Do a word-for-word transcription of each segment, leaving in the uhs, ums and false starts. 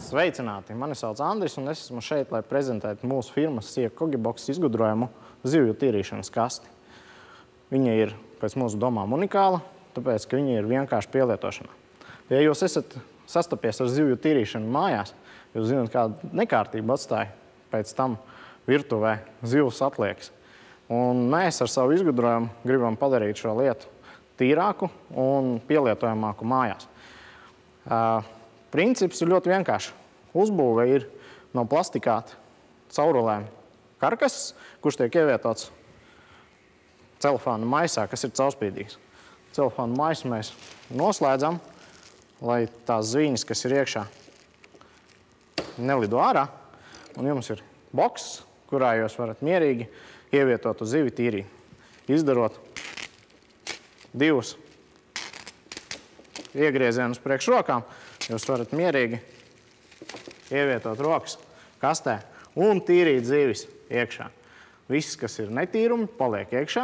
Sveicināti! Mani sauc Andris, un es esmu šeit, lai prezentētu mūsu firmas Sija Kogibox izgudrojumu zivju tīrīšanas kasti. Viņa ir pēc mūsu domām unikāla, tāpēc, ka viņa ir vienkārši pielietošanā. Ja jūs esat sastapies ar zivju tīrīšanu mājās, jūs zināt, kādu nekārtību atstāja pēc tam virtuvē zivs atliekas. Un mēs ar savu izgudrojumu gribam padarīt šo lietu tīrāku un pielietojamāku mājās. Uh, princips ir ļoti vienkārši. Uzbūve ir no plastikāta caurulēm karkass, kurš tiek ievietots celofāna maisā, kas ir caurspīdīgs. Celofāna maisu mēs noslēdzam, lai tās zviņas, kas ir iekšā, nelido ārā. Un jums ir boks, kurā jūs varat mierīgi ievietot uz zivi tīrī. Izdarot divus iegriezienus priekš rokām, jūs varat mierīgi ievietot rokas kastē un tīrīt zivis iekšā. Viss, kas ir netīrumi, paliek iekšā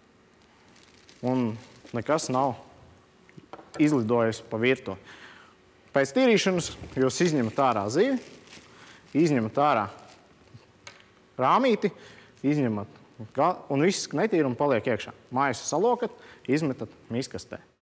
un nekas nav izlidojis pa virtuvi. Pēc tīrīšanas jūs izņemat ārā zivi, izņemat ārā rāmīti, izņemat un viss netīrumi paliek iekšā. Maisu salokat, izmetat miskastē.